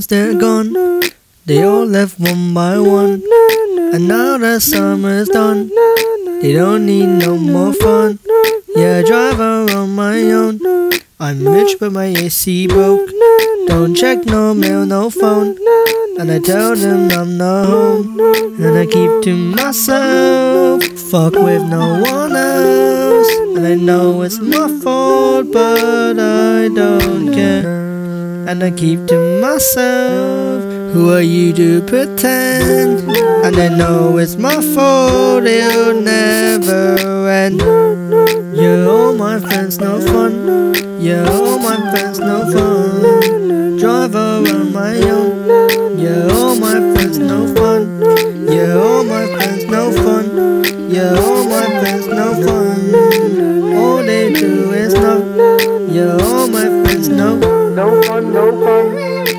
they're gone. They all left one by one, and now the summer's done. They don't need no more fun. Yeah, I drive around my own. I'm rich but my AC broke. Don't check no mail, no phone. And I tell them I'm not home, and I keep to myself. Fuck with no one else. And I know it's my fault, but I don't care. And I keep to myself. Who are you to pretend? And I know it's my fault, it'll never end. Yeah, all my friends no fun. Yeah, all my friends no fun. Drive around my own. Yeah, all my friends no fun. Yeah, all my friends no fun. Yeah, all my friends no fun. All they do is no. Yeah, all my friends no. No fun, no fun.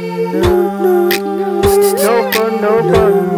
No fun, no fun.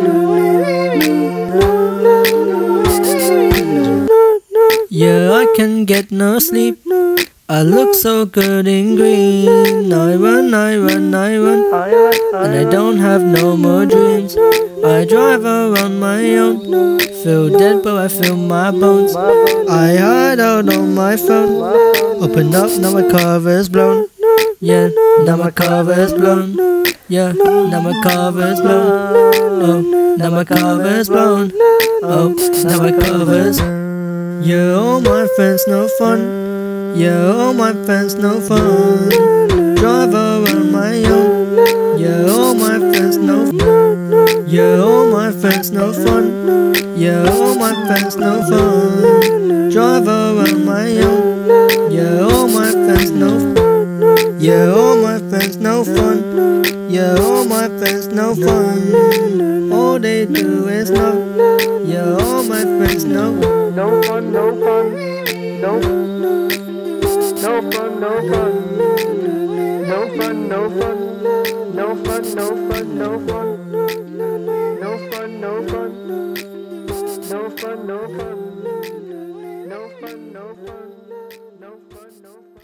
Yeah, I can get no sleep. I look so good in green. I run, I run, I run, and I don't have no more dreams. I drive around my own. Feel dead but I feel my bones. I hide out on my phone. Open up, now my cover's blown. Yeah, now my cover's blown. Yeah, now my cover's blown. Oh, now my cover's blown. Oh, now my cover's. Yeah, all my friends no fun. Yeah, all my friends no fun. Drive around my own. Yeah, all my friends no fun. Yeah, all my friends no fun. Yeah, all my friends no fun. Drive around my own. Yeah, all my friends no fun. Yeah, all my friends no fun. Yeah, all my friends no fun. All they do is no. Yeah, all my friends no. No fun, no fun. No fun, no fun. No fun, no fun. No fun, no fun, no fun. No fun, no fun. No fun, no fun. No fun, no fun. No fun, no fun.